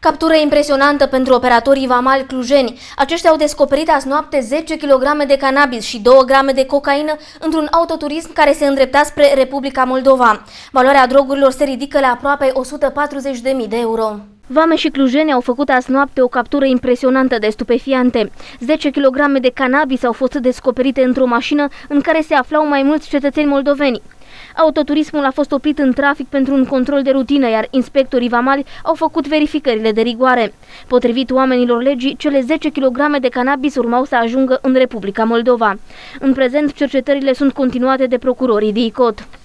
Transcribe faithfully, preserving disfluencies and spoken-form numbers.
Captură impresionantă pentru operatorii vamali clujeni. Aceștia au descoperit azi noapte zece kilograme de cannabis și două grame de cocaină într-un autoturism care se îndrepta spre Republica Moldova. Valoarea drogurilor se ridică la aproape o sută patruzeci de mii de euro. Vame și clujeni au făcut azi noapte o captură impresionantă de stupefiante. zece kilograme de cannabis au fost descoperite într-o mașină în care se aflau mai mulți cetățeni moldoveni. Autoturismul a fost oprit în trafic pentru un control de rutină, iar inspectorii vamali au făcut verificările de rigoare. Potrivit oamenilor legii, cele zece kilograme de cannabis urmau să ajungă în Republica Moldova. În prezent, cercetările sunt continuate de procurorii D I C O T.